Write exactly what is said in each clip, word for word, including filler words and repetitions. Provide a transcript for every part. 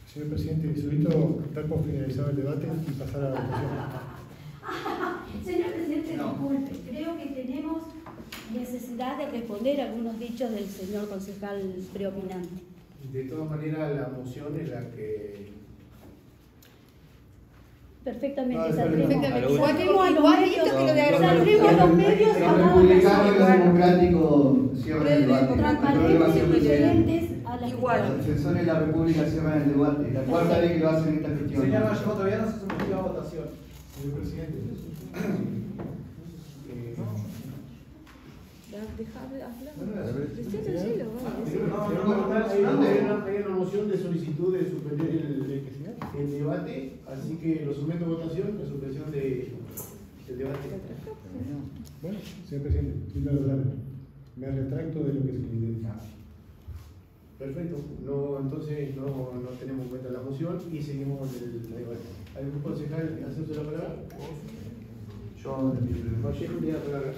Señor presidente, solicito dar por finalizado el debate y pasar a la votación. Señor presidente, No. disculpe, creo que tenemos necesidad de responder a algunos dichos del señor concejal preopinante. De todas maneras, la moción es la que... Perfectamente, No, saldremos. perfectamente. Saldremos a los medios, Igualito que lo de saldremos a los medios Los a dar republicanos y los las democráticos cierran el debate. transparentes y diferentes a las Igual. Los defensores de la República cierran el debate. La cuarta vez que lo hacen en esta gestión. Señor Vallejo, todavía no se sometió a votación. Señor presidente. eh, Deja de hablar. Bueno, Recién el cielo, vale. Hay una, hay una- hay una moción de solicitud de suspender el, el debate, así que lo someto a votación, la suspensión de, del debate. Bueno, señor presidente, primero hablar. Me retracto de lo que se le dije. Perfecto, no, entonces no, no tenemos en cuenta la moción y seguimos con el debate. ¿Algún concejal hacerse la palabra? Yo Vallejo tiene la palabra.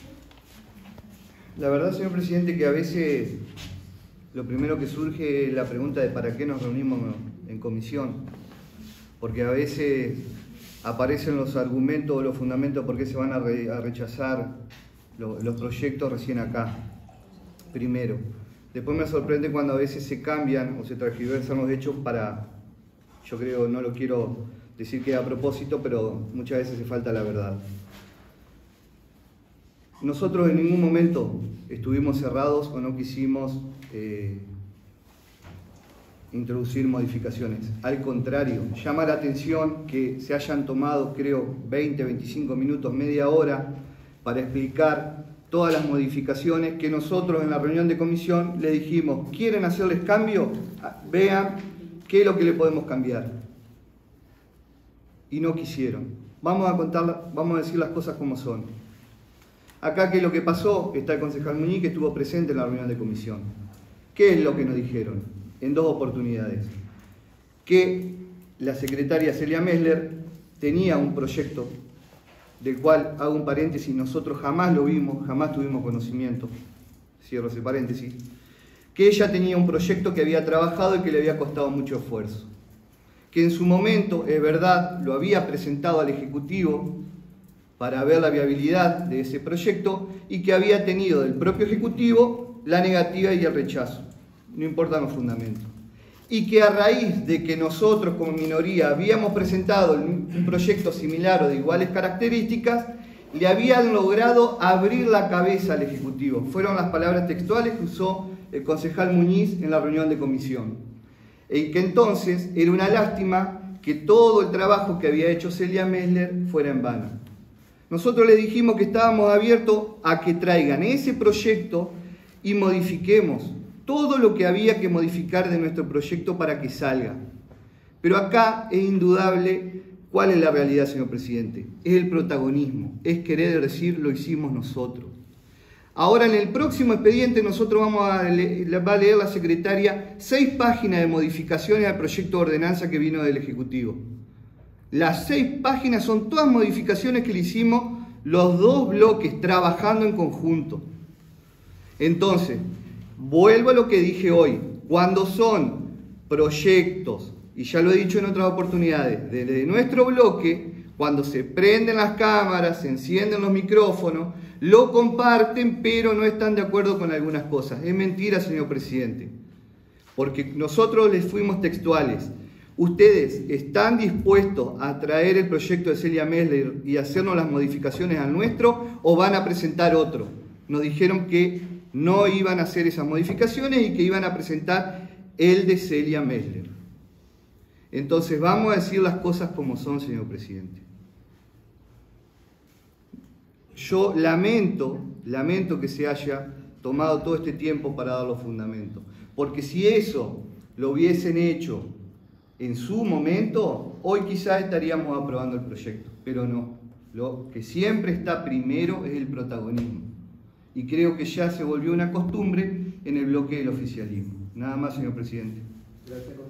La verdad, señor presidente, que a veces lo primero que surge es la pregunta de para qué nos reunimos en comisión. Porque a veces aparecen los argumentos o los fundamentos por qué se van a, re, a rechazar lo, los proyectos recién acá, primero. Después me sorprende cuando a veces se cambian o se transgiversan los hechos para, yo creo, no lo quiero decir que a propósito, pero muchas veces se falta la verdad. Nosotros en ningún momento estuvimos cerrados o no quisimos eh, introducir modificaciones. Al contrario, llama la atención que se hayan tomado, creo, veinte, veinticinco minutos, media hora para explicar todas las modificaciones que nosotros en la reunión de comisión le dijimos, ¿quieren hacerles cambio? Vean qué es lo que le podemos cambiar. Y no quisieron. Vamos a contar, vamos a decir las cosas como son. Acá, ¿qué es lo que pasó? Está el concejal Muñiz, que estuvo presente en la reunión de comisión. ¿Qué es lo que nos dijeron? En dos oportunidades. Que la secretaria Celia Mesler tenía un proyecto, del cual, hago un paréntesis, nosotros jamás lo vimos, jamás tuvimos conocimiento, cierro ese paréntesis, que ella tenía un proyecto que había trabajado y que le había costado mucho esfuerzo. Que en su momento, es verdad, lo había presentado al Ejecutivo para ver la viabilidad de ese proyecto y que había tenido del propio Ejecutivo la negativa y el rechazo, no importan los fundamentos. Y que a raíz de que nosotros como minoría habíamos presentado un proyecto similar o de iguales características, le habían logrado abrir la cabeza al Ejecutivo. Fueron las palabras textuales que usó el concejal Muñiz en la reunión de comisión. Y que entonces era una lástima que todo el trabajo que había hecho Celia Mesler fuera en vano. Nosotros le dijimos que estábamos abiertos a que traigan ese proyecto y modifiquemos todo lo que había que modificar de nuestro proyecto para que salga. Pero acá es indudable cuál es la realidad, señor presidente. Es el protagonismo, es querer decir lo hicimos nosotros. Ahora en el próximo expediente nosotros vamos a leer, va a leer la secretaria seis páginas de modificaciones al proyecto de ordenanza que vino del Ejecutivo. Las seis páginas son todas modificaciones que le hicimos los dos bloques trabajando en conjunto. Entonces, vuelvo a lo que dije hoy. Cuando son proyectos, y ya lo he dicho en otras oportunidades, desde nuestro bloque, cuando se prenden las cámaras, se encienden los micrófonos, lo comparten, pero no están de acuerdo con algunas cosas. Es mentira, señor presidente, porque nosotros les fuimos textuales. ¿Ustedes están dispuestos a traer el proyecto de Celia Mesler y hacernos las modificaciones al nuestro o van a presentar otro? Nos dijeron que no iban a hacer esas modificaciones y que iban a presentar el de Celia Mesler. Entonces vamos a decir las cosas como son, señor presidente. Yo lamento, lamento que se haya tomado todo este tiempo para dar los fundamentos, porque si eso lo hubiesen hecho en su momento, hoy quizás estaríamos aprobando el proyecto, pero no. Lo que siempre está primero es el protagonismo. Y creo que ya se volvió una costumbre en el bloque del oficialismo. Nada más, señor presidente. Gracias.